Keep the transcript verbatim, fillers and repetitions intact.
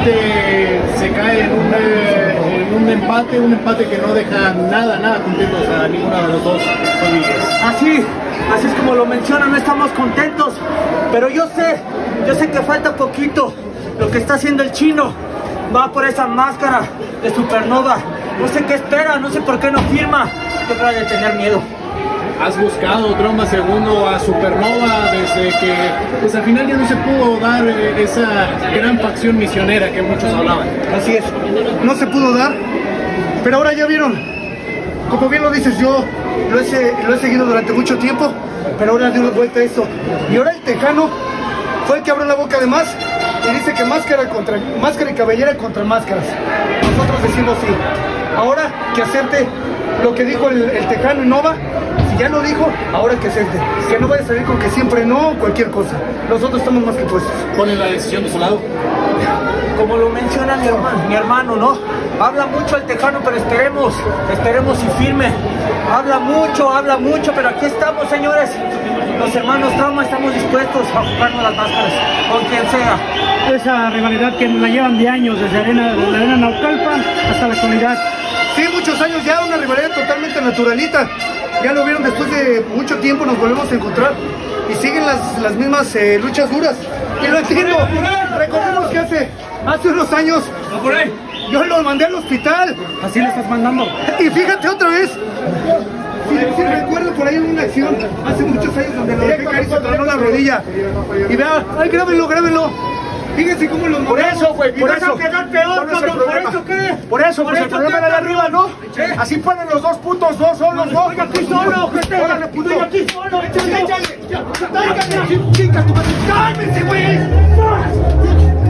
Se cae en un, eh, en un empate, un empate que no deja nada, nada contentos a ninguno de los dos rodillas. Así, así es como lo mencionan, no estamos contentos, pero yo sé, yo sé que falta poquito. Lo que está haciendo el chino va por esa máscara de Supernova. No sé qué espera, no sé por qué no firma. Yo creo de tener miedo. Has buscado tromba segundo a Supernova desde que pues al final ya no se pudo dar esa gran facción misionera que muchos hablaban. Así es, no se pudo dar, pero ahora ya vieron, como bien lo dices, yo lo he, lo he seguido durante mucho tiempo, pero ahora dio vuelta a esto. Y ahora el Tejano fue el que abrió la boca de más y dice que máscara contra máscara y cabellera contra máscaras. Nosotros decimos sí. Ahora que acepte lo que dijo el, el Tejano y Nova. Si ya lo dijo, ahora que acepte. Que no vaya a salir con que siempre no o cualquier cosa. Nosotros estamos más que puestos. ¿Ponen la decisión de su lado? Como lo menciona mi hermano, mi hermano, ¿no? Habla mucho el Tejano, pero esperemos, esperemos y firme. Habla mucho, habla mucho, pero aquí estamos, señores. Los hermanos Trauma estamos dispuestos a jugarnos las máscaras, con quien sea. Esa rivalidad que la llevan de años, desde arena, desde la arena Naucalpan hasta la actualidad. Sí, muchos años ya, una rivalidad totalmente naturalita. Ya lo vieron, después de mucho tiempo nos volvemos a encontrar y siguen las, las mismas eh, luchas duras. Y lo entiendo, recordemos que hace, hace unos años yo lo mandé al hospital. Así le estás mandando. Y fíjate otra vez, si, si recuerdo por ahí una acción hace muchos años donde lo dejé caer y se tronó la rodilla. Y vea, ay, grábenlo, grábenlo. Fíjense cómo los Por eso, güey, por eso. Pegar peor, ¿Por eso qué? Por eso, pues el problema era de arriba, ¿no? Así ponen los dos putos, dos solos, ¿no? Estoy aquí solo, gente. Órale, puto. Estoy aquí solo, échale. Échale. Cálmense, güey.